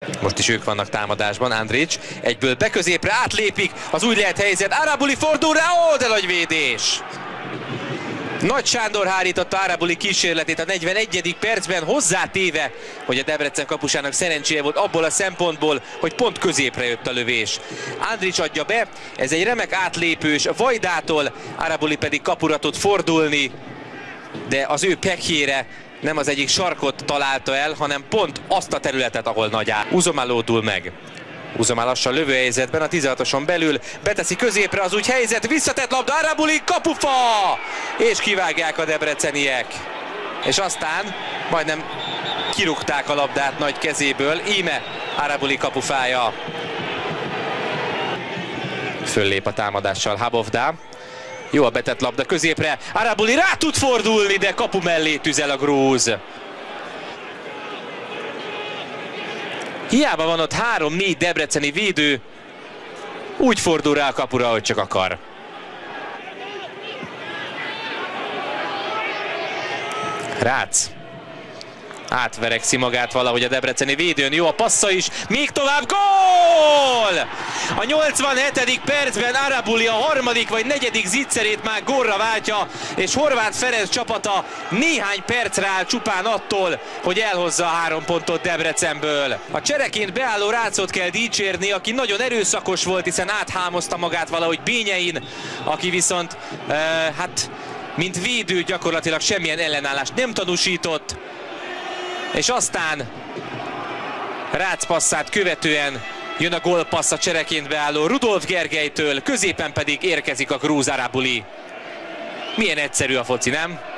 Most is ők vannak támadásban, Andrić egyből beközépre átlépik, az úgy lehet helyzet, Arabuli fordul rá, de nagy védés! Nagy Sándor hárította Arabuli kísérletét a 41. percben, hozzátéve, hogy a Debrecen kapusának szerencséje volt abból a szempontból, hogy pont középre jött a lövés. Andrić adja be, ez egy remek átlépős Vajdától, Arabuli pedig kapura tud fordulni, de az ő pekjére nem az egyik sarkot találta el, hanem pont azt a területet, ahol nagy áll. Uzomá lódul meg. Uzomá lassan lövőhelyzetben, a 16-oson belül beteszi középre az úgy helyzet, visszatett labda, Arabuli, kapufa! És kivágják a debreceniek. És aztán majdnem kirúgták a labdát nagy kezéből, íme Arabuli kapufája. Föllép a támadással Habovda. Jó a betett labda középre, Arabuli rá tud fordulni, de kapu mellé tüzel a grúz. Hiába van ott 3-4 debreceni védő, úgy fordul rá a kapura, hogy csak akar. Rác átverekszi magát valahogy a debreceni védőn, jó a passza is, még tovább, gól! A 87. percben Arabuli a harmadik vagy negyedik zicserét már gólra váltja, és Horváth Ferenc csapata néhány percre áll csupán attól, hogy elhozza a 3 pontot Debrecenből. A csereként beálló Rácot kell dicsérni, aki nagyon erőszakos volt, hiszen áthámozta magát valahogy Bényein, aki viszont, mint védő gyakorlatilag semmilyen ellenállást nem tanúsított. És aztán Rác passzát követően jön a gólpassz a csereként beálló Rudolf Gergelytől, középen pedig érkezik a grúz Arabuli. Milyen egyszerű a foci, nem?